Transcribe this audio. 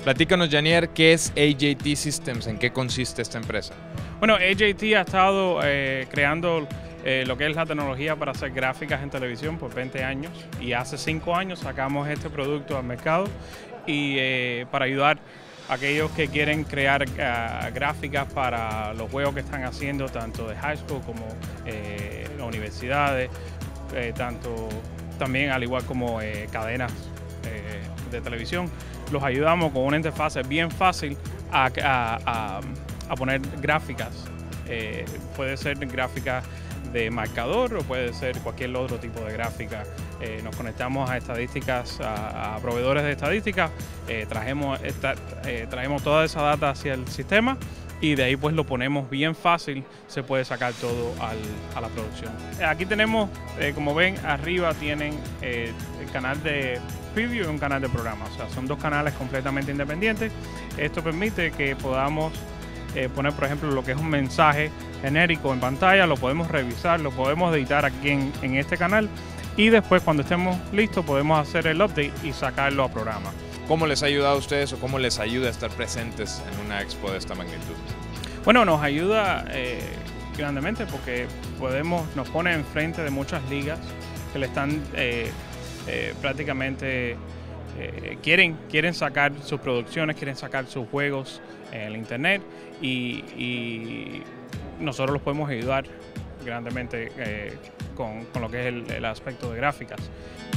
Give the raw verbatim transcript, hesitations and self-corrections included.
Platícanos, Janier, ¿qué es A J T Systems? ¿En qué consiste esta empresa? Bueno, A J T ha estado eh, creando eh, lo que es la tecnología para hacer gráficas en televisión por veinte años, y hace cinco años sacamos este producto al mercado y eh, para ayudar a aquellos que quieren crear uh, gráficas para los juegos que están haciendo tanto de high school como eh, las universidades, eh, tanto también al igual como eh, cadenas eh, de televisión. Los ayudamos con una interfaz bien fácil a, a, a, a poner gráficas. Eh, puede ser gráficas de marcador o puede ser cualquier otro tipo de gráfica. Eh, nos conectamos a estadísticas, a, a proveedores de estadísticas, eh, trajemos, esta, eh, traemos toda esa data hacia el sistema y de ahí pues lo ponemos bien fácil, se puede sacar todo al, a la producción. Aquí tenemos, eh, como ven, arriba tienen eh, el canal de preview y un canal de programa, o sea, son dos canales completamente independientes. Esto permite que podamos eh, poner, por ejemplo, lo que es un mensaje genérico en pantalla, lo podemos revisar, lo podemos editar aquí en, en este canal y después cuando estemos listos podemos hacer el update y sacarlo a programa. ¿Cómo les ha ayudado a ustedes o cómo les ayuda a estar presentes en una expo de esta magnitud? Bueno, nos ayuda eh, grandemente porque podemos, nos pone enfrente de muchas ligas que le están eh, eh, prácticamente eh, quieren, quieren sacar sus producciones, quieren sacar sus juegos en el internet y, y nosotros los podemos ayudar grandemente eh, con, con lo que es el, el aspecto de gráficas.